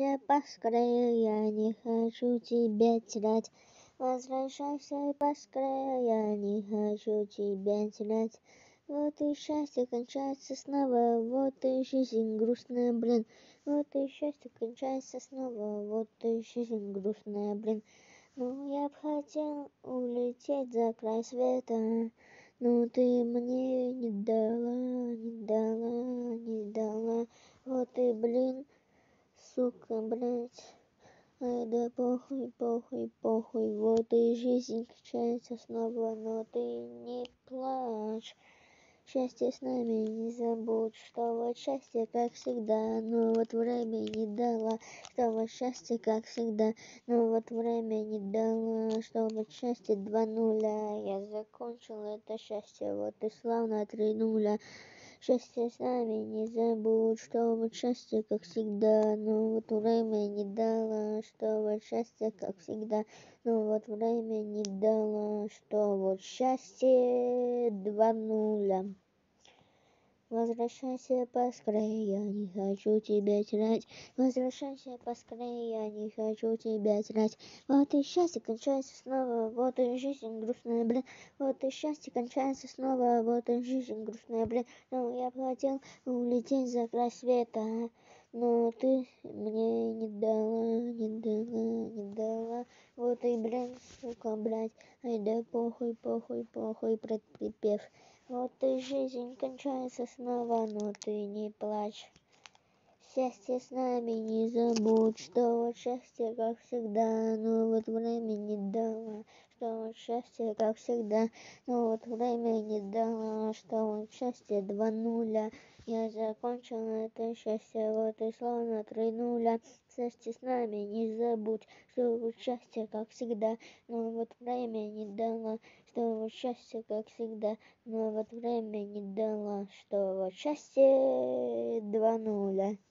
Возвращайся поскорее, я не хочу тебя терять. Возвращайся поскорее, я не хочу тебя терять. Вот и счастье кончается снова, вот и жизнь грустная, блин. Вот и счастье кончается снова, вот и жизнь грустная, блин. Ну, я б хотел улететь за край света, но ты мне не дала, не дала, не дала. Вот и, блин, сука, блять. Ай да похуй, похуй, похуй. Вот и жизнь кончается снова, но ты не плачь. Счастье с нами не забудь, что вот счастье, как всегда, но вот время не дало, что вот счастье, как всегда, но вот время не дало, что вот счастье 2:0. Я закончил это счастье, вот и славно 3:0. Счастье с нами не забудь, что вот счастье, как всегда, но вот время не дало, что вот счастье, как всегда, но вот время не дало, что вот счастье 2:0. Возвращайся поскорее, я не хочу тебя терять. Возвращайся поскорее, я не хочу тебя терять. Вот и счастье кончается снова, вот и жизнь грустная, блин. Вот и счастье кончается снова, вот и жизнь грустная, блин. Но я бы хотел улететь за край света, но ты мне не дала, не дала, не дала. Вот и, блин, сука, блядь. Ай да похуй, похуй, похуй, припев. Вот и жизнь кончается снова, но ты не плачь. Счастье с нами не забудь, что вот счастье, как всегда, но вот время не дало, что вот счастье, как всегда, но вот время не дало, что вот счастье 2:0. Я закончил это счастье, вот и словно 3:0. Счастье с нами не забудь, что вот счастье, как всегда, но вот время не дало, что вот счастье, как всегда, но вот время не дало, что вот счастье 2:0.